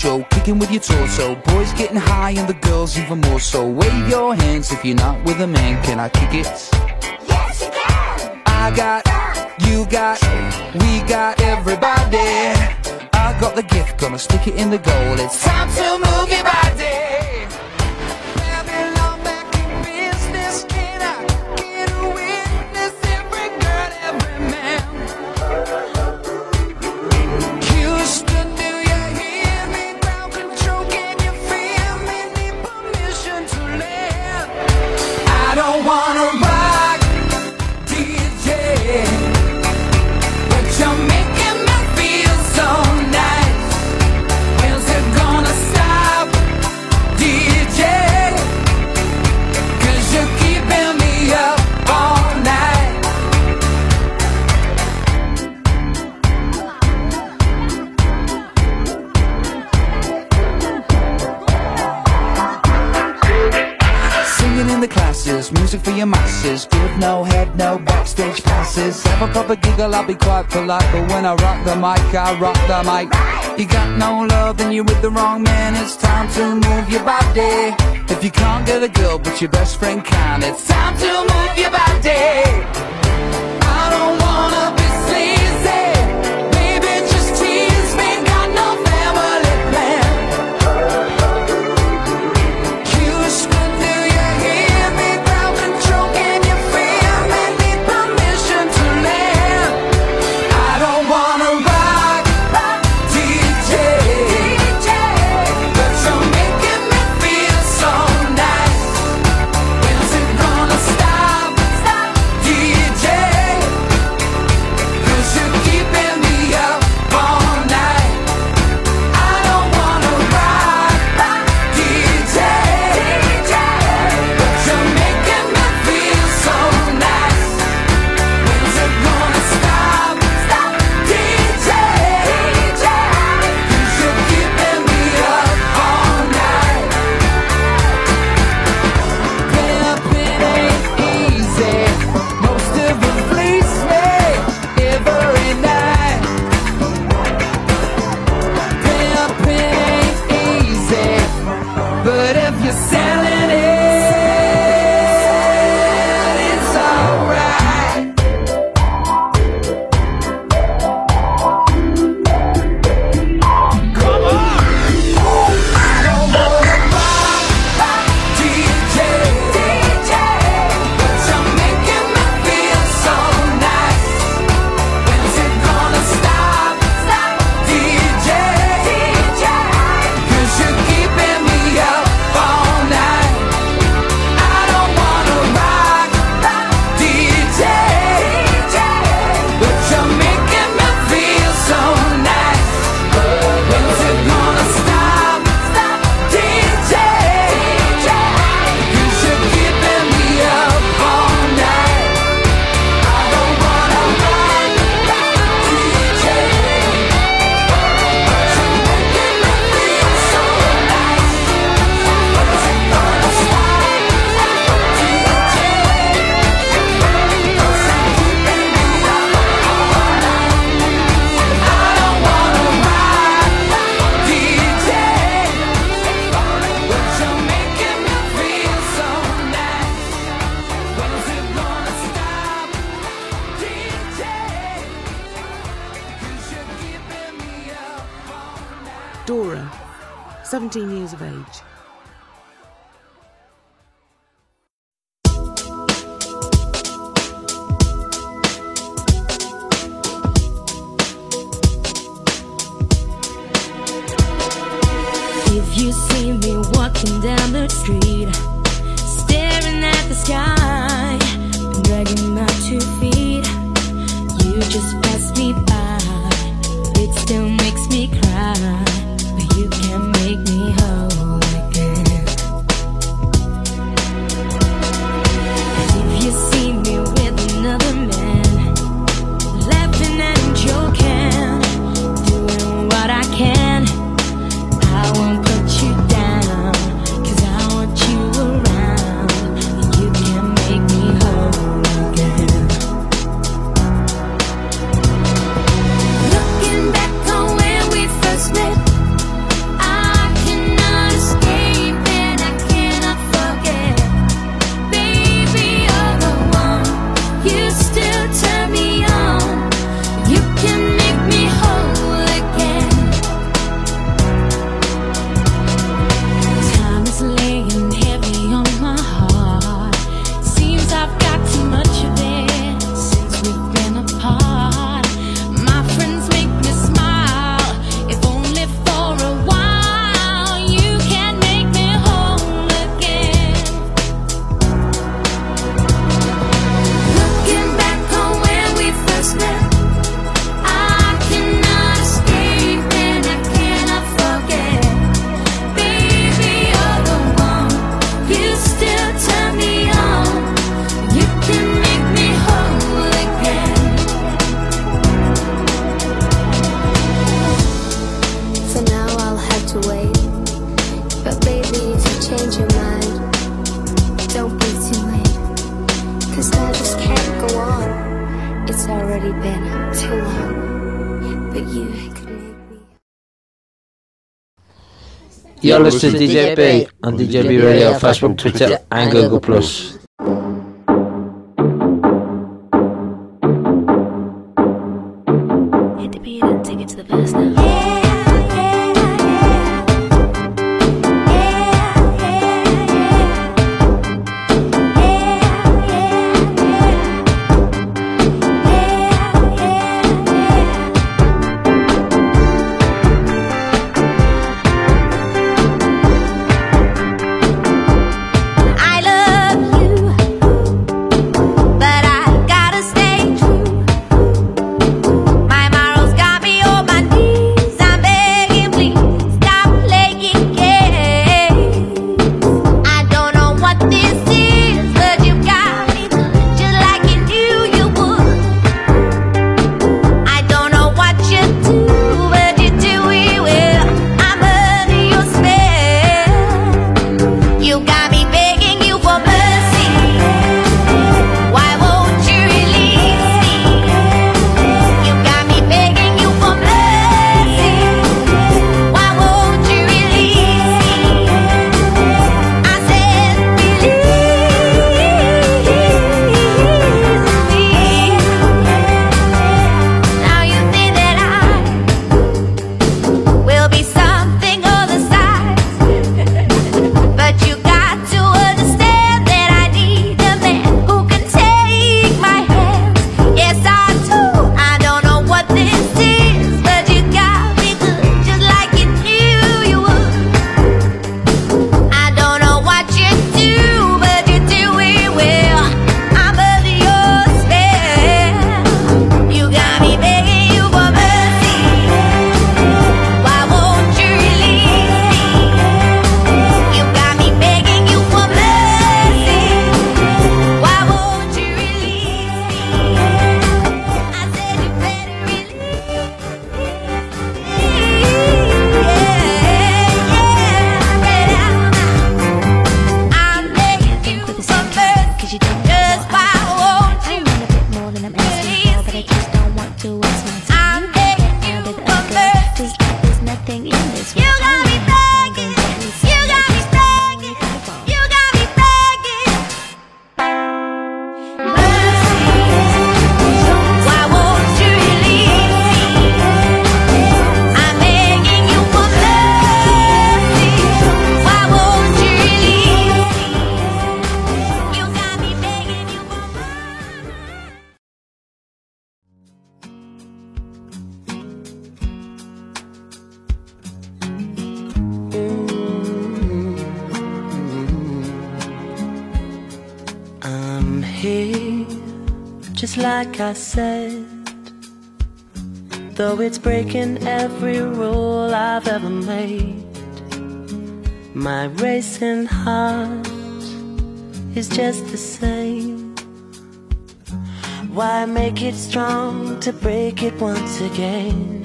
show, kicking with your torso. Boys getting high and the girls even more so. Wave your hands if you're not with a man. Can I kick it? Yes, you can. I got, you got, we got everybody. I got the gift, gonna stick it in the goal. It's time to move your body. Babylon back in business. Can I get a witness? Every girl, every man. Houston, do you hear me? Ground control, can you feel me? Need permission to land. I don't wanna rock, DJ, but you're making me feel so nice. When's it gonna stop, DJ? 'Cause you're keeping me up all night. Singing in the classes, music for your masses. Give no head, no backstage passes. Have a proper giggle, I'll be quite polite. But when I rock the mic, I rock the mic. You got no love, then you're with the wrong man. It's time to move your body. If you can't get a girl, but your best friend can, it's time to move your body. I don't wanna be sleazy. Baby, just tease me. Got no family plan. Houston, do you hear me? Ground control, can you feel me? Need permission to land. I don't wanna rock, DJ, but you're making me feel so nice. When's it gonna stop, DJ? 'Cause you're keeping me up all night. I don't wanna rock, DJ, but you're making me feel so nice. When's it gonna stop, DJ? 'Cause you're keeping me up all night. Pimping ain't easy. Most of them fleece me every night. Pimping ain't easy, but if you're selling it, it's alright. Come on! I don't wanna rock, DJ, but you're making me feel so nice. When's it gonna stop, DJ? 'Cause you're keeping me up all night. I don't wanna rock, DJ, but you're making me feel so nice. When's it gonna stop, DJ? 'Cause you're keeping me up all night. I don't wanna rock, DJ, but you're making me feel so nice. When's it gonna stop, DJ? 'Cause you're keeping me up all night. I don't wanna rock, DJ, but you're making me feel so nice. When's it gonna stop, DJ? 'Cause you're keeping me up all night. Dora, 17 years of age. If you see me walking down the street, staring at the sky, and dragging my 2 feet, you just pass me by. It still makes me cry, but you can make me whole again. And if you see me with another man, laughing and joking, doing what I can, I won't put you down, 'cause already been too long, but you could make me. You're listening to DJ B on DJ B Radio, Facebook, Twitter and Google+. Hit the beat and take it to the verse now. Just like I said, though it's breaking every rule I've ever made, my racing heart is just the same. Why make it strong to break it once again?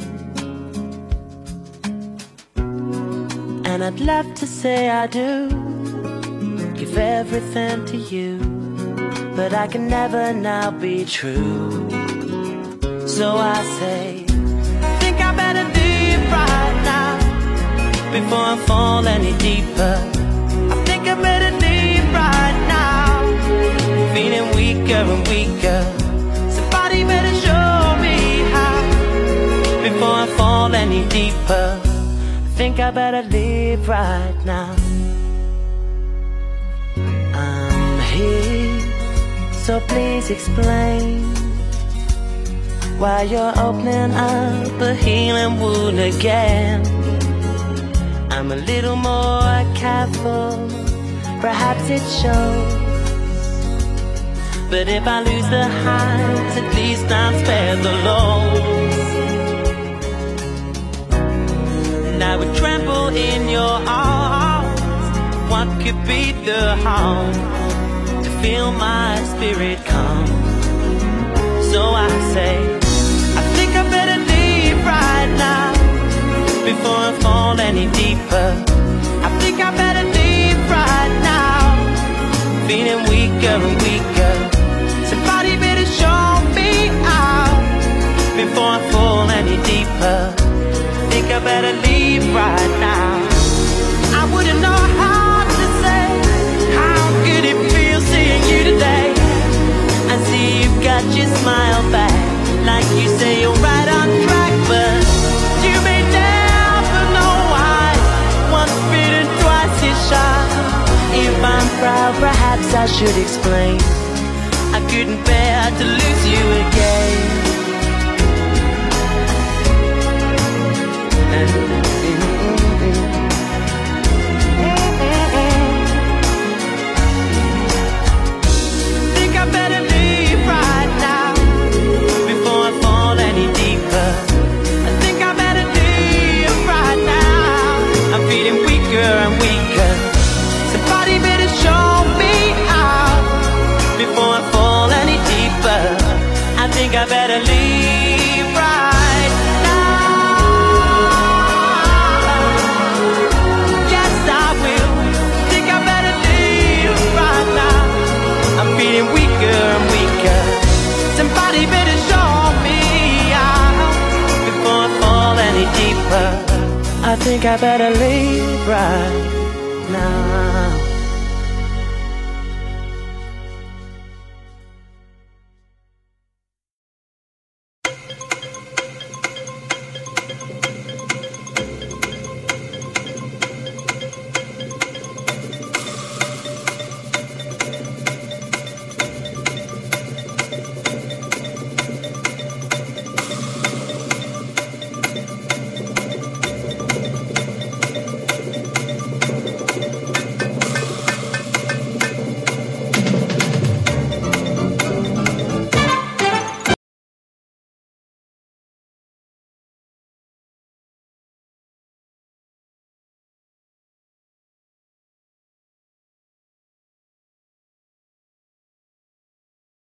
And I'd love to say I do, give everything to you, but I can never now be true. So I say, I think I better leave right now before I fall any deeper. I think I better leave right now, feeling weaker and weaker. Somebody better show me how before I fall any deeper. I think I better leave right now. I'm here, so please explain why you're opening up a healing wound again. I'm a little more careful, perhaps it shows, but if I lose the highs, at least I'm spared the lows. And I would tremble in your arms. What could be the harm to feel my spirit come? So I say, I think I better leave right now before I fall any deeper. I think I better leave right now, feeling weaker and weaker. Somebody better show me out deeper. Think I better leave right now. I wouldn't know how to say how good it feels seeing you today. I see you've got your smile back, like you say you're right on track, but you may never know why. Once bitten, twice is shy. If I'm proud, perhaps I should explain. I couldn't bear to lose you again. Think I better leave right now before I fall any deeper. I think I better leave right now. I'm feeling weaker and weaker. Somebody better show me out before I fall any deeper. I think I better leave right now. Yes, I will. Think I better leave right now. I'm feeling weaker and weaker. Somebody better show me out before I fall any deeper. I think I better leave right now.